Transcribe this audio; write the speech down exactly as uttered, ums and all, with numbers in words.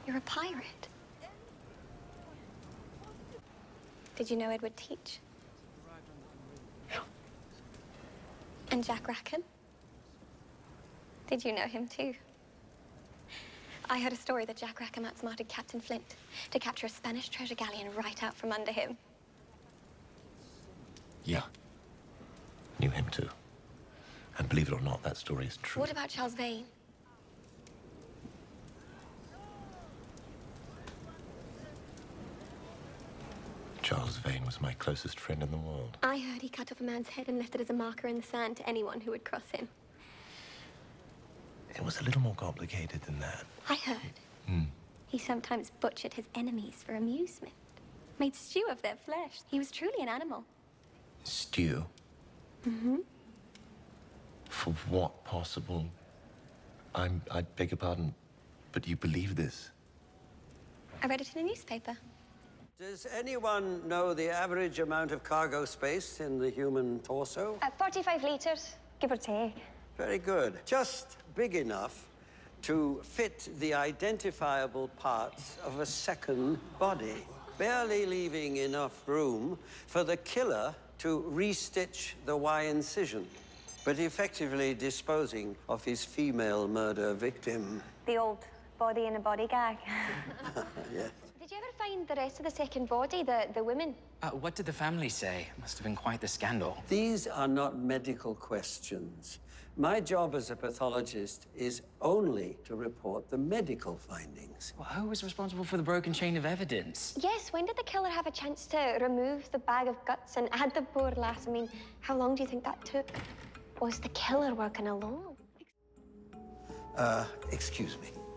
You're a pirate. Did you know Edward Teach? And Jack Rackham? Did you know him too? I heard a story that Jack Rackham outsmarted Captain Flint to capture a Spanish treasure galleon right out from under him. Yeah. Knew him too. And believe it or not, that story is true. What about Charles Vane? Charles Vane was my closest friend in the world. I heard he cut off a man's head and left it as a marker in the sand to anyone who would cross him. It was a little more complicated than that. I heard. Hmm. He sometimes butchered his enemies for amusement. Made stew of their flesh. He was truly an animal. Stew? Mm-hmm. For what possible? I'm... I beg your pardon, but you believe this? I read it in a newspaper. Does anyone know the average amount of cargo space in the human torso? Uh, forty-five litres, give or take. Very good. Just big enough to fit the identifiable parts of a second body, barely leaving enough room for the killer to restitch the Y incision, but effectively disposing of his female murder victim. The old body in a body gag. Yes. Did you ever find the rest of the second body, the, the women? Uh, what did the family say? Must have been quite the scandal. These are not medical questions. My job as a pathologist is only to report the medical findings. Well, who was responsible for the broken chain of evidence? Yes, when did the killer have a chance to remove the bag of guts and add the poor lass? I mean, how long do you think that took? Was the killer working alone? Uh, excuse me.